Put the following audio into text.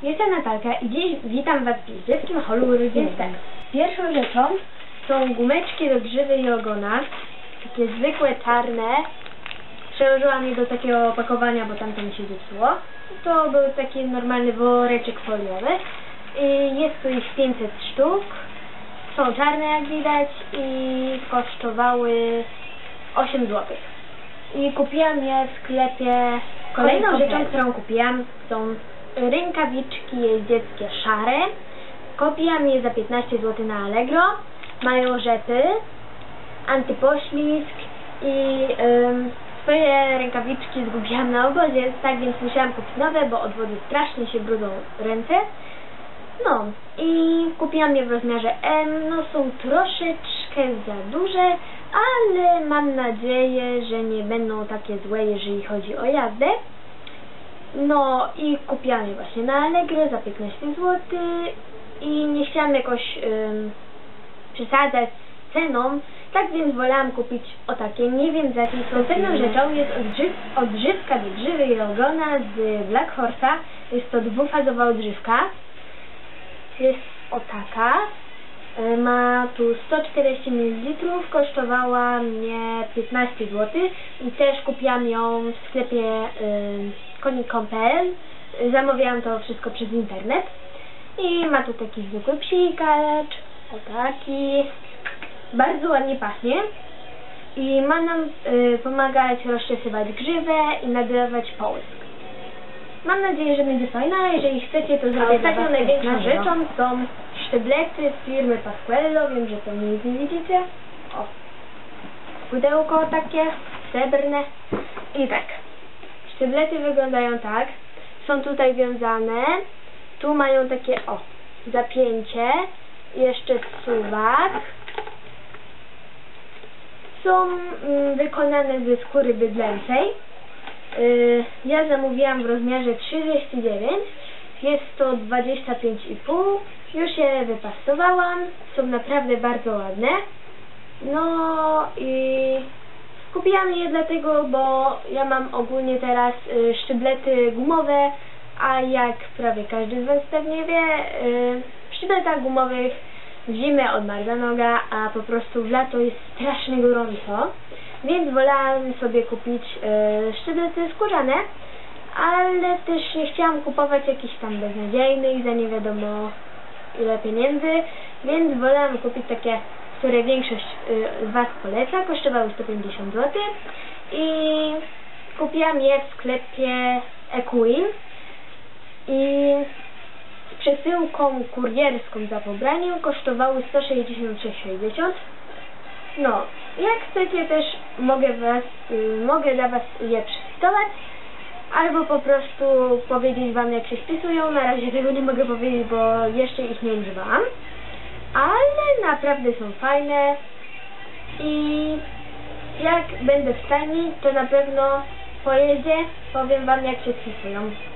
Jestem Natalka i dziś witam Was w jeździeckim holu urodzinowym. Tak, pierwszą rzeczą są gumeczki do grzywy i ogona, takie zwykłe, czarne. Przełożyłam je do takiego opakowania, bo tamto mi się zepsuło. To był taki normalny woreczek foliowy. Jest tu ich 500 sztuk. Są czarne, jak widać, i kosztowały 8 zł. I kupiłam je w sklepie. Kolejną rzeczą, którą kupiłam, są rękawiczki jeździeckie szare. Kupiłam je za 15 zł na Allegro. Mają rzepy, antypoślizg i swoje rękawiczki zgubiłam na obozie, tak więc musiałam kupić nowe, bo od wody strasznie się brudzą ręce. No i kupiłam je w rozmiarze M. No są troszeczkę za duże, ale mam nadzieję, że nie będą takie złe, jeżeli chodzi o jazdę. No i kupiłam je właśnie na Allegro za 15 zł i nie chciałam jakoś przesadzać z ceną, tak więc wolałam kupić o takie. Nie wiem, za jakiej są. Następną rzeczą jest odżywka do grzywy i ogona z Black Horse'a. Jest to dwufazowa odżywka. Jest o taka. Ma tu 140 ml, kosztowała mnie 15 zł i też kupiłam ją w sklepie konik.pl. Zamawiałam to wszystko przez internet i ma tu taki zwykły psikacz, o taki, bardzo ładnie pachnie i ma nam pomagać rozczesywać grzywę i nadawać połysk. Mam nadzieję, że będzie fajna. Jeżeli chcecie, to zrobię. Ostatnią największą rzeczą są sztyblety z firmy Pasquello. Wiem, że to nic nie widzicie. O, pudełko takie srebrne. I tak, sztyblety wyglądają tak. Są tutaj wiązane. Tu mają takie, o, zapięcie. Jeszcze suwak. Są wykonane ze skóry bydlęcej. Ja zamówiłam w rozmiarze 39, jest to 25,5, już je wypasowałam, są naprawdę bardzo ładne. No i kupiłam je dlatego, bo ja mam ogólnie teraz sztyblety gumowe, a jak prawie każdy z Was pewnie wie, w sztybletach gumowych w zimę odmarza noga, a po prostu w lato jest strasznie gorąco. Więc wolałam sobie kupić sztyblety skórzane, ale też nie chciałam kupować jakichś tam beznadziejnych za nie wiadomo ile pieniędzy, więc wolałam kupić takie, które większość z Was poleca. Kosztowały 150 zł i kupiłam je w sklepie Equin i z przesyłką kurierską za pobraniem kosztowały 166,60. No, jak chcecie też mogę dla Was je przetestować, albo po prostu powiedzieć Wam, jak się spisują. Na razie tego nie mogę powiedzieć, bo jeszcze ich nie używałam, ale naprawdę są fajne i jak będę w stanie, to na pewno po jeździe powiem Wam, jak się spisują.